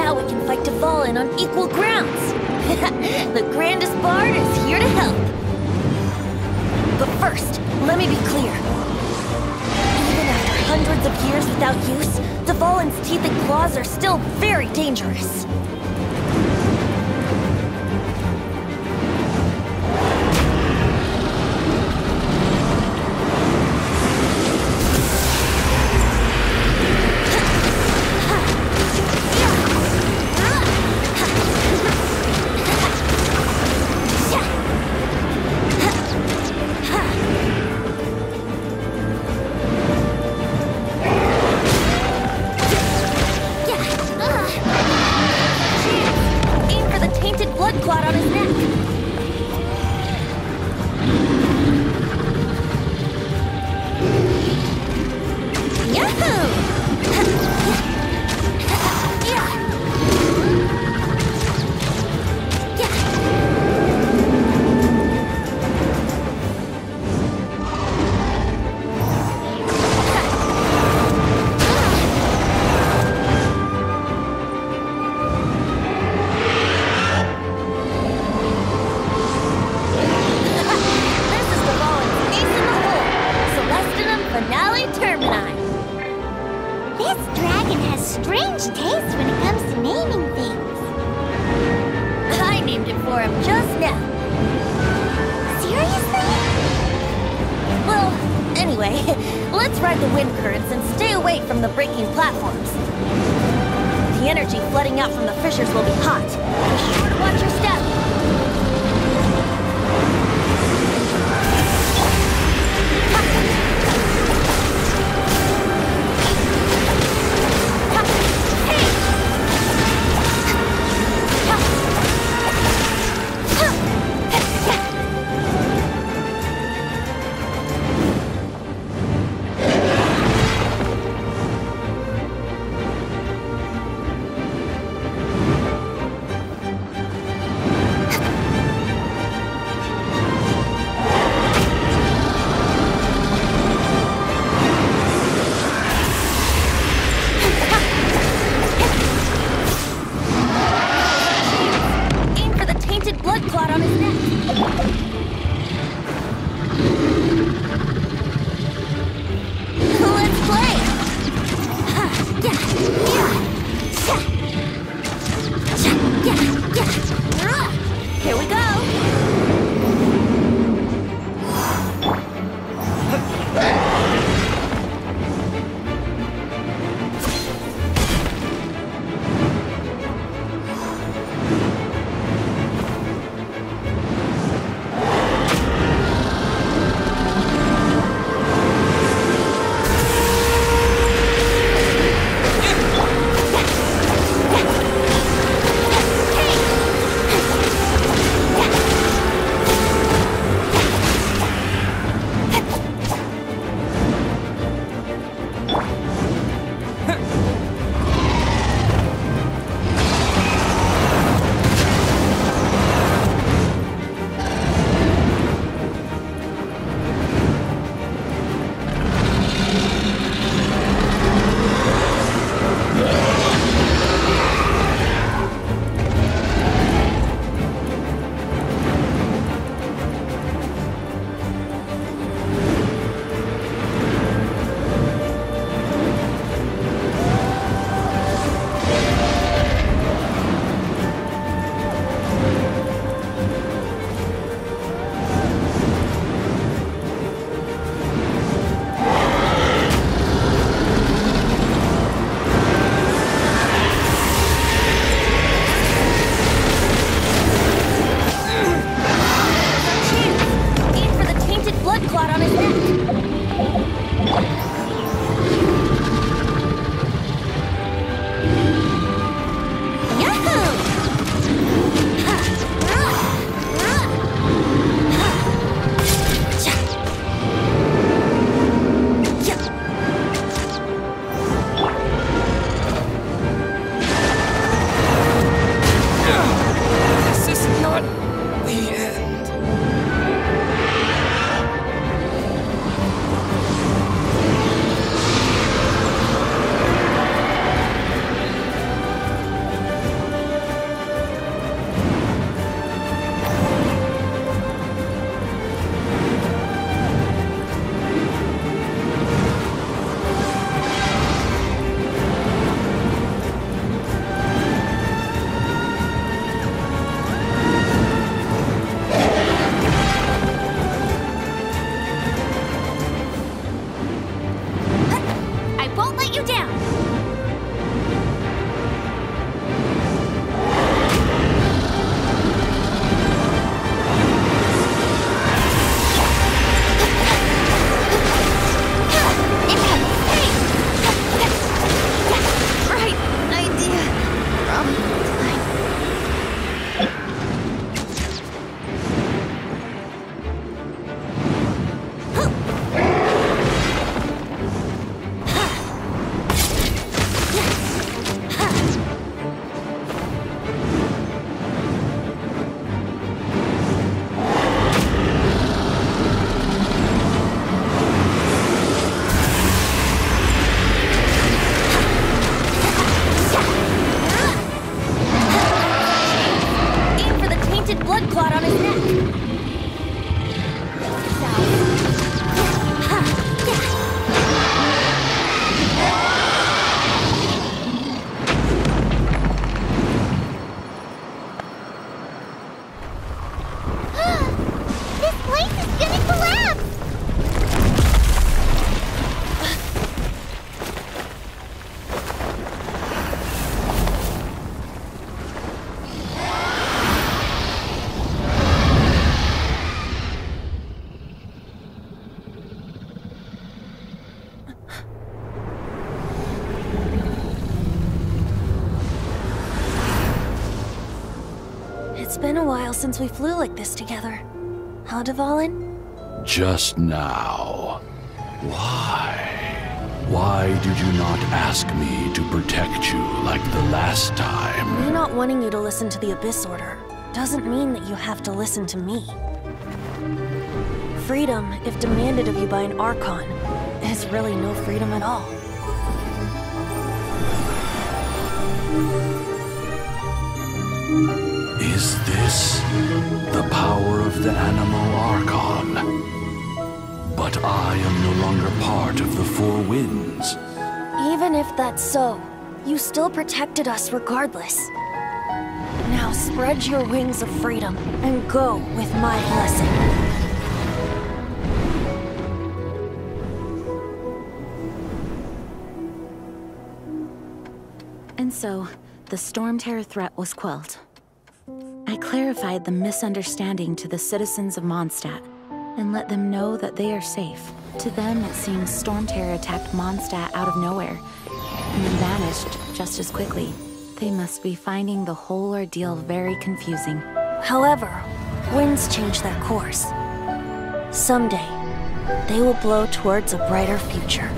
Now we can fight Dvalin on equal grounds. The Grandest Bard is here to help. But first, let me be clear. Even after hundreds of years without use, Dvalin's teeth and claws are still very dangerous. Let's ride the wind currents and stay away from the breaking platforms. The energy flooding out from the fissures will be hot. Be sure to watch your step. It's been a while since we flew like this together. Huh, Dvalin? Just now. Why? Why did you not ask me to protect you like the last time? Me not wanting you to listen to the Abyss Order doesn't mean that you have to listen to me. Freedom, if demanded of you by an Archon, is really no freedom at all. Is this the power of the Animal Archon? But I am no longer part of the Four Winds. Even if that's so, you still protected us regardless. Now spread your wings of freedom and go with my blessing. And so, the Storm Terror threat was quelled. I clarified the misunderstanding to the citizens of Mondstadt, and let them know that they are safe. To them, it seems Storm Terror attacked Mondstadt out of nowhere, and then vanished just as quickly. They must be finding the whole ordeal very confusing. However, winds change their course. Someday, they will blow towards a brighter future.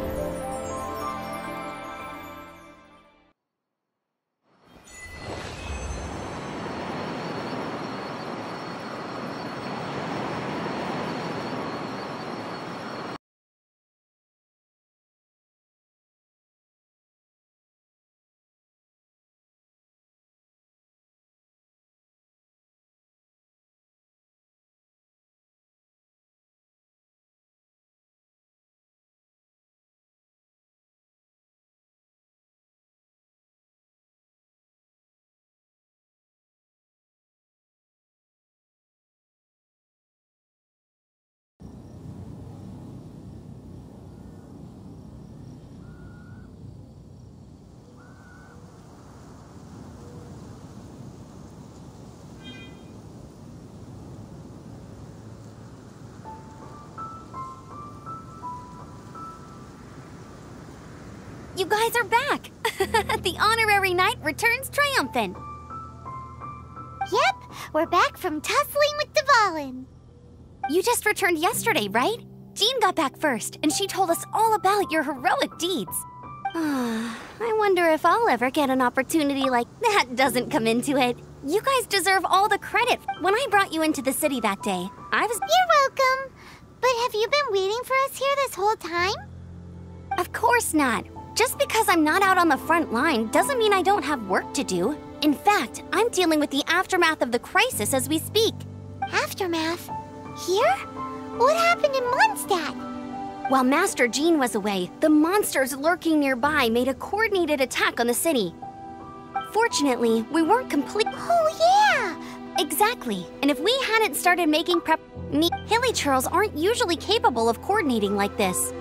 You guys are back! The honorary knight returns triumphant. Yep, we're back from tussling with Dvalin. You just returned yesterday, right? Jean got back first, and she told us all about your heroic deeds. I wonder if I'll ever get an opportunity like that doesn't come into it. You guys deserve all the credit. When I brought you into the city that day, I was— You're welcome. But have you been waiting for us here this whole time? Of course not. Just because I'm not out on the front line doesn't mean I don't have work to do. In fact, I'm dealing with the aftermath of the crisis as we speak. Aftermath? Here? What happened in Mondstadt? While Master Jean was away, the monsters lurking nearby made a coordinated attack on the city. Fortunately, we weren't complete— Oh yeah! Exactly. And if we hadn't started making Hilichurls aren't usually capable of coordinating like this.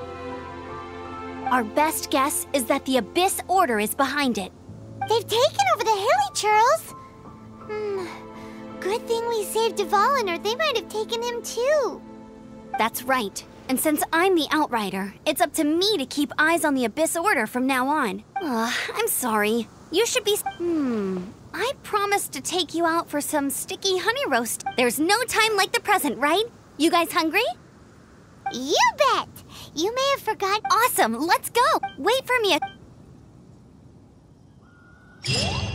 Our best guess is that the Abyss Order is behind it. They've taken over the Hilichurls? Good thing we saved Dvalin, or they might have taken him too. That's right. And since I'm the Outrider, it's up to me to keep eyes on the Abyss Order from now on. I'm sorry. You should be— I promised to take you out for some sticky honey roast. There's no time like the present, right? You guys hungry? You bet! You may have forgotten— Awesome, let's go! Wait for me